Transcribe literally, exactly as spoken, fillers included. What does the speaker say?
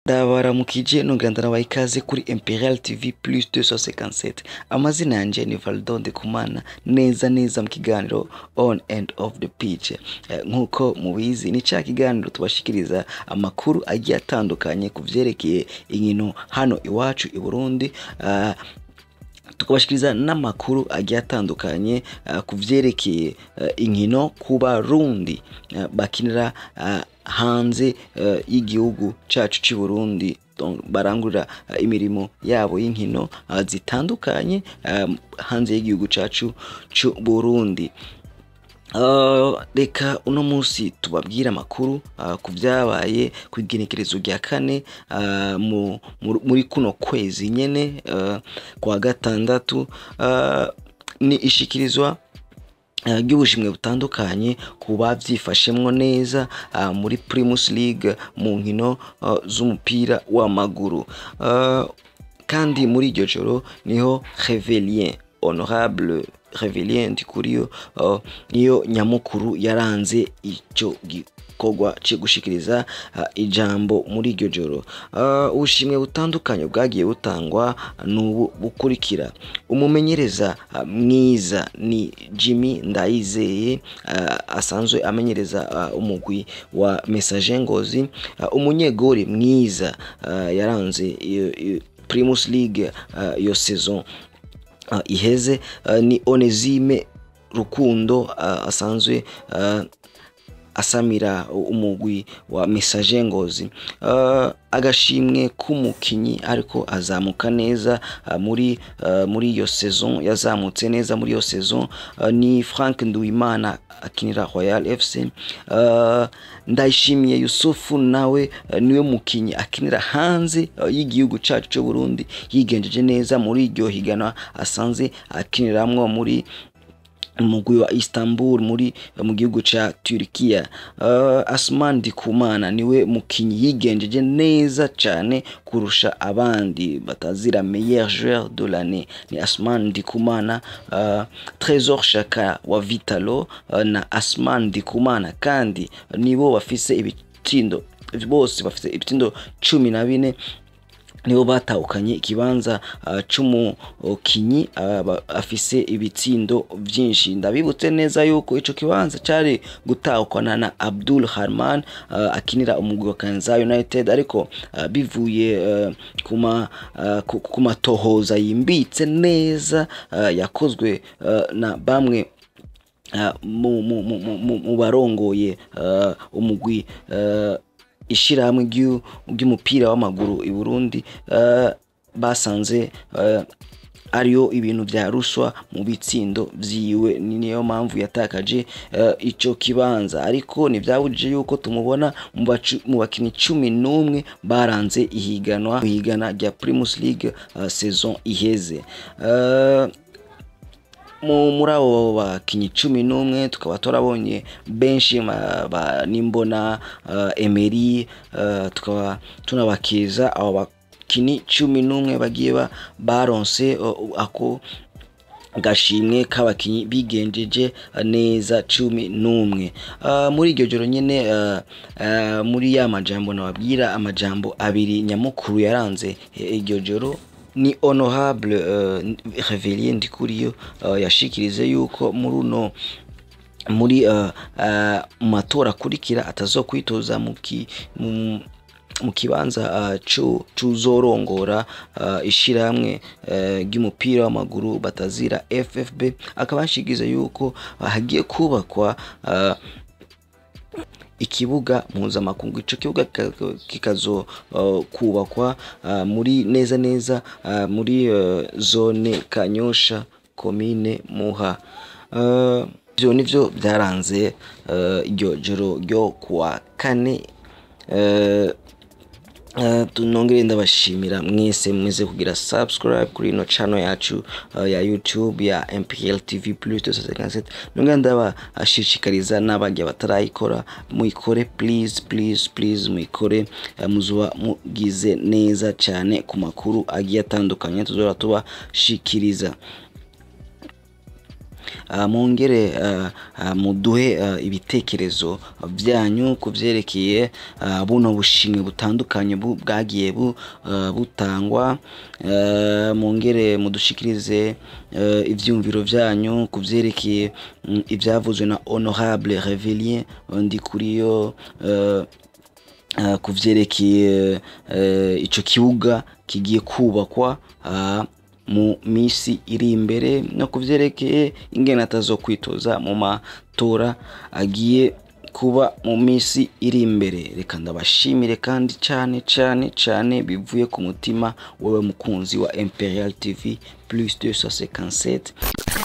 Ndabaramukije nongera ndanabaha ikaze kuri Imperial T V plus deux cent cinquante-sept. Amazina yanje ni Valdo Ndikumana, neza neza mu kiganiro on and off the pitch. Nkuko mubizi ni ca kiganiro tubashikiriza amakuru agiye atandukanye kuvyerekeye inkino hano iwacu i Burundi, uh, tukabashikiriza n'amakuru agiye atandukanye uh, kuvyerekeye uh, inkino ku Barundi uh, bakinira uh, hanze uh, y'igihugu cacu ci Burundi, barangurira uh, imirimo yabo y'inkino uh, zitandukanye um, hanze y'igihugu cacu ci Burundi. Uh, reka uno munsi tubabwira amakuru uh, kuvyabaye kwigenekerezo rya kane uh, mu, muri kuno kwezi nyene uh, kwa gatandatu, uh, ni ishikirizwa ubushimwe butandukanye ku bavyifashemwo neza uh, muri Primus League mu nkino uh, z'umupira w'amaguru, uh, kandi muri iryo joro niho Revelien honorable Revelien Ndikuriyo uh, niyo nyamukuru yaranze ico gikorwa cyo gushikiriza uh, ijambo muri iryo joro. Uh, ubushimwe butandukanye bwagiye butangwa n'ubu bukurikira: umumenyereza uh, mwiza ni Jimmy Ndayizeye, uh, asanzwe amenyereza uh, umugwi wa Message Ngozi. Uh, umunyegori mwiza uh, yaranze uh, Primus League uh, yo saison Uh, iheze uh, ni Onezime Rukundo, uh, asanzwe uh, asamira umugwi wa Message Ngozi. Uh, agashimwe k'umukinyi ariko azamuka neza uh, muri uh, muri iyo saison, yazamutse neza muri iyo saison, uh, ni Frank Nduwimana akinira Royal F C. Uh, Ndayishimiye Yusufu nawe uh, niwe mukinyi akinira hanze uh, y'igihugu cacu cyo Burundi, yigenjeje neza muri iryo higana asanze akiniramwo muri umugwi wa Istanbul muri mu gihugu ca Turkiya. Uh, Asman Ndikumana niwe mukinyi yigenjeje neza cyane kurusha abandi, batazira meilleur joueur de l'année ni Asman Ndikumana. Uh, Trésor Shaka wa Vitalo uh, na Asman Ndikumana kandi nibo bafise ibitindo, bose bafise ibitindo cumi na bine, nibo batahukanye ikibanza uh, c'umukinyi uh, afise ibitsindo vyinshi. Ndabibutse neza yuko ico kibanza cari gutahukana na Abdul Harman uh, akinira umugwi wa Kanza United, ariko uh, bivuye uh, kuma uh, kuma tohoza yimbitse neza uh, yakozwe uh, na bamwe uh, mu, mu, mu, mu, mu barongoye uh, umugwi uh, ishirahamwe ry'umupira w'amaguru i Burundi, uh, basanze uh, ariyo ibintu vya ruswa mu bitsindo vyiwe, niyo mpamvu yatakaje uh, ico kibanza. Ariko nivyabujije yuko tumubona mu bakinyi cumi n'umwe baranze ihiganwa ihigana rya Primus League uh, saison iheze. uh, muri abo bakinyi cumi n'umwe tukaba turabonye benshi ba Nimbona, uh, Emery, uh, tukaba tunabakiza abo bakinyi cumi n'umwe bagiye baronse uh, ako gashimwe k'abakinyi bigenjeje neza cumi n'umwe. Uh, muri iryo joro nyene uh, uh, muri ya majambo nababwira, amajambo abiri nyamukuru yaranze iryo joro ni honorable uh, Revelien Ndikuriyo uh, yashikirize yuko muri uno muri uh, uh, matora kurikira atazokwitoza mu mu kibanza uh, cyo cuzorongora uh, ishiramwe ry'umupira uh, w'amaguru batazira F F B. Akabashigiza yuko uh, hagiye kubakwa uh, ikibuga mpuzamakungu. Ico kibuga kikazo uh, kubakwa uh, muri neza neza uh, muri uh, zone Kanyosha, komine Muha. Uh, byo nivyo byaranze iryo uh, joro ryo kuwa kane. uh, Uh, tunongere ndabashimira mwese mweze kugira subscribe kuri ino channel yacu uh, ya YouTube ya M P L T V plus deux cent cinquante-sept. Nongera ndabashishikariza n'abajya batarayikora muyikore, please please please muyikore, uh, muzuba mugize neza cyane ku makuru agiye atandukanye tuzora tubashikiriza. uh, mongere uh, uh, muduhe uh, ibitekerezo byanyu kuvyerekeye uh, buno bushimwe butandukanye bwagiye bu, uh, butangwa uh, mongere mudushikirize uh, ivyumviro vyanyu kuvyerekeye um, ivyavuzwe na honorable Revelien ndi kuriyo uh, uh, kuvyerekeye uh, ico kibuga kigiye kubakwa uh, mu misi iri imbere no kuvyerekeye ingene atazokwitoza mu matora agiye kuba mu misi iri imbere. Reka ndabashimire kandi cyane cyane cyane bivuye ku mutima wewe mukunzi wa Imperial T V plus deux cent cinquante-sept.